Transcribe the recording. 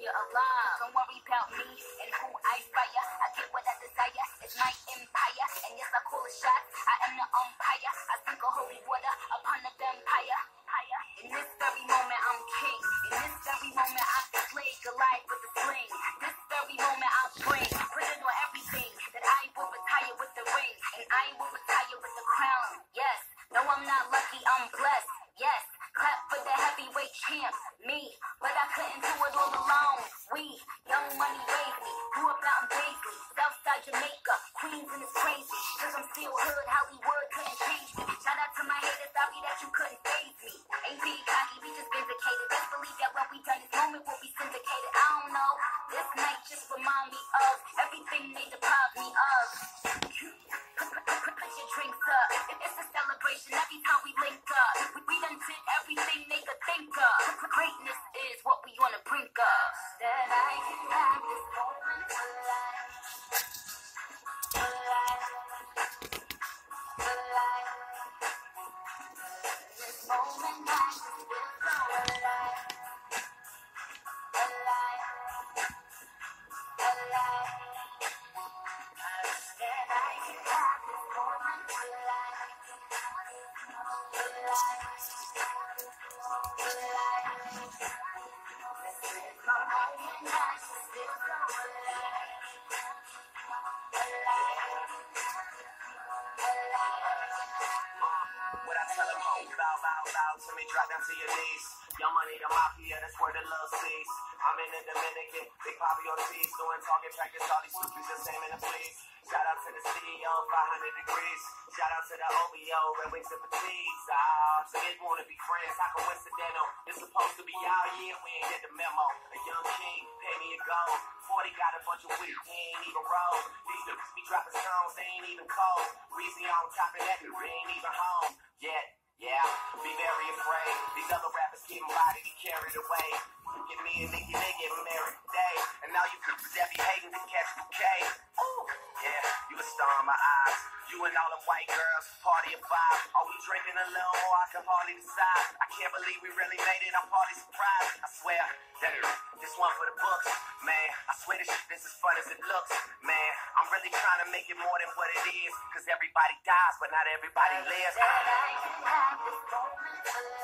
you're alive. Don't worry about me and who I fire. I get what I desire. It's my empire. And yes, I call a shot. I am the umpire. I sink a holy water upon the vampire. In this very moment, I'm king. In this very moment, I slay Goliath with the sling. This very moment, I'll bring prison on everything. That I will retire with the ring. And I will retire with the crown. Yes, no, I'm not lucky, I'm blessed. Yes, clap for the heavyweight champ, me. But I couldn't do it all alone. We, young money raised me. Grew up out in Paisley, Southside Jamaica. Queens and it's crazy. Cause I'm still hood, Hollywood couldn't change me. Shout out to my haters, sorry that you couldn't faze me. Ain't being cocky, we just vindicated. Best believe that when we done this moment, we'll be syndicated. I don't know, this night just remind me of everything they deprived me of. Put your drinks up, it's a celebration every time we link up. We done did everything they could think of. Greatness is what we on the brink of. That I can have this moment alive. This moment I just feel so alive. That I can have this moment alive. What I tell them, oh, bow to me, drop down to your knees. Young money, the mafia, that's where the love sees. I'm in the Dominican, Big Poppy Ortiz, doing target practice, all these stupid the same in the police. Shout out to the CEO, 500 degrees. Shout out to the OBO, Red Wings and Fatigues. So they wanna be friends, how coincidental. It's supposed to be all year, we ain't get the memo. A young king, pay me a gold. 40 got a bunch of weed, he ain't even roll. These dudes be dropping songs, they ain't even cold. Weezy on top of that, we ain't even home yet. Yeah, be very afraid. These other rappers getting bodied and carried away. Get me and Nicki, they get married today. And now you could that be hating to catch the K. Ooh, yeah, you a star in my eyes. You and all them white girls, party of five. Are we drinking a little more? I can hardly decide. I can't believe we really made it. I'm partly surprised. I swear that this one for the books, man. I swear this shit is as fun as it looks, man. I'm really trying to make it more than what it is. Cause everybody dies, but not everybody lives. That I can have this moment alive.